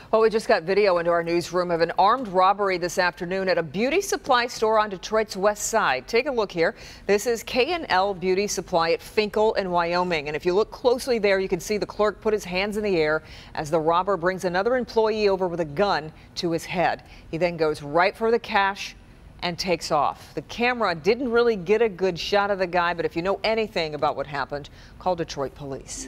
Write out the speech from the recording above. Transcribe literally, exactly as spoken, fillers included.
Well, we just got video into our newsroom of an armed robbery this afternoon at a beauty supply store on Detroit's west side. Take a look here. This is K and L Beauty Supply at Finkel in Wyoming. And if you look closely there, you can see the clerk put his hands in the air as the robber brings another employee over with a gun to his head. He then goes right for the cash and takes off. The camera didn't really get a good shot of the guy, but if you know anything about what happened, call Detroit police.